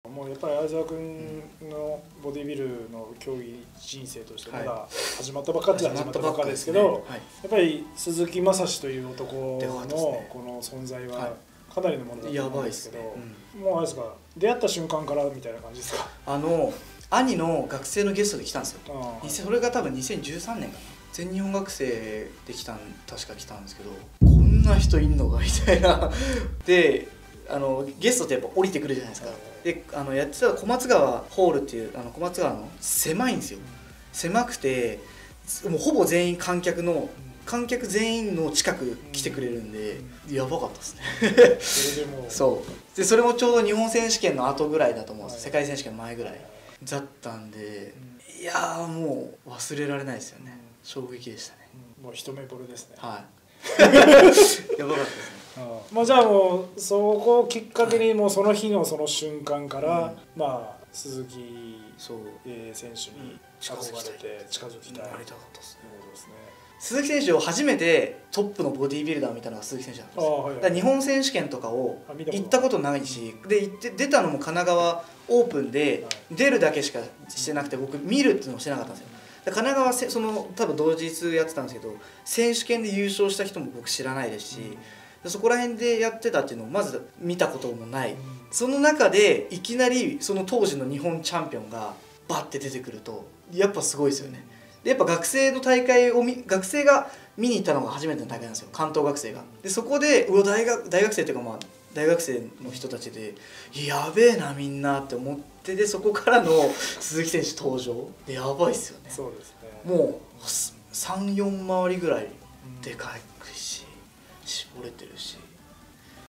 もうやっぱり相澤君のボディビルの競技人生としてまだ始まったばっかって始まったばっかですけど、やっぱり鈴木雅史という男のこの存在はかなりのものだと思うんですけど、もうあれですか、出会った瞬間からみたいな感じですか？ 兄の学生のゲストで来たんですよ。それが多分2013年かな。全日本学生で確か来たんですけど、こんな人いんのかみたいなで、ゲストってやっぱ降りてくるじゃないですか。でやってた小松川ホールっていう小松川の狭いんですよ。狭くてもうほぼ全員観客全員の近く来てくれるんで、やばかったですねそうで、それもちょうど日本選手権の後ぐらいだと思うんです。世界選手権の前ぐらいだったんで、いやーもう忘れられないですよね。衝撃でしたね。 もう一目惚れですね。 はいやばかったですね。 まあじゃあもうそこをきっかけにもうその日のその瞬間からまあ鈴木選手に憧れて近づきたい。なりたかったですね。 鈴木選手を初めてトップのボディービルダーを見たのが鈴木選手なんですよ。だから日本選手権とかを行ったことないし、で出たのも神奈川オープンで出るだけしかしてなくて、僕見るっていうのもしてなかったんですよ。神奈川多分同日やってたんですけど、選手権で優勝した人も僕知らないですし、そこら辺でやってたっていうのをまず見たこともない。その中でいきなりその当時の日本チャンピオンがバッて出てくるとやっぱすごいですよね。でやっぱ学生の大会を学生が見に行ったのが初めての大会なんですよ、関東学生が。でそこで大学生っていうか、まあ大学生の人たちでやべえなみんなって思って、でそこからの鈴木選手登場でやばいっすよね。 そうですね。もう3、4回りぐらいでかいし絞れてるし。